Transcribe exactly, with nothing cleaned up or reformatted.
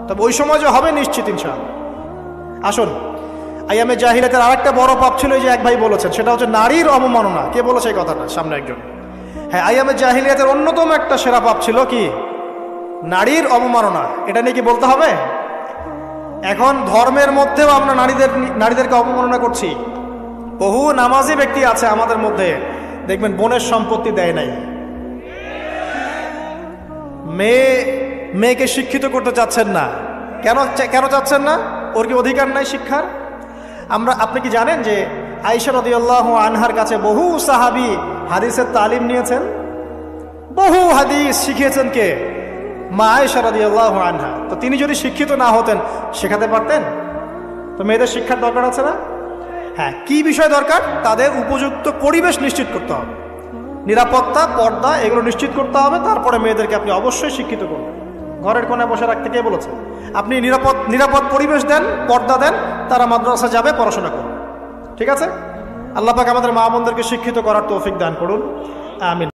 তবে ওই সময় যে হবে নিশ্চিত ইনশাআল্লাহ। আসুন, আইয়ামে জাহিলিয়াতের আরেকটা বড় পাপ ছিল, যে এক ভাই বলেছেন, সেটা হচ্ছে নারীর অবমাননা। কে বলেছে এই কথাটা? সামনে একজন। হ্যাঁ, আইয়ামে জাহিলিয়াতের অন্যতম একটা সেরা পাপ ছিল কি? নারীর অবমাননা। এটা নিয়ে কি বলতে হবে? এখন ধর্মের মধ্যেও আমরা নারীদের নারীদেরকে অবমাননা করছি। বহু নামাজি ব্যক্তি আছে আমাদের মধ্যে, দেখবেন বোনের সম্পত্তি দেয় নাই। মেয়ে মেয়েকে শিক্ষিত করতে চাচ্ছেন না। কেন কেন চাচ্ছেন না? ওর কি অধিকার নাই শিক্ষার? আমরা আপনি কি জানেন যে আয়েশা রাদিয়াল্লাহু আনহার কাছে বহু সাহাবী হাদিসের তালিম নিয়েছেন? বহু হাদিস শিখিয়েছেন কে? মা আয়েশা রাদিয়াল্লাহু আনহা। তো তিনি যদি শিক্ষিত না হতেন, শেখাতে পারতেন? তো মেয়েদের শিক্ষার দরকার আছে না? হ্যাঁ, কি বিষয় দরকার? তাদের উপযুক্ত পরিবেশ নিশ্চিত করতে হবে, নিরাপত্তা, পর্দা, এগুলো নিশ্চিত করতে হবে। তারপরে মেয়েদেরকে আপনি অবশ্যই শিক্ষিত করবেন। ঘরের কোণে বসে রাখতে কে বলেছে? আপনি নিরাপদ নিরাপদ পরিবেশ দেন, পর্দা দেন, তারা মাদ্রাসা যাবে, পড়াশোনা করবে। ঠিক আছে? আল্লাহ পাক আমাদের মা বোনদেরকে শিক্ষিত করার তৌফিক দান করুন। আমিন।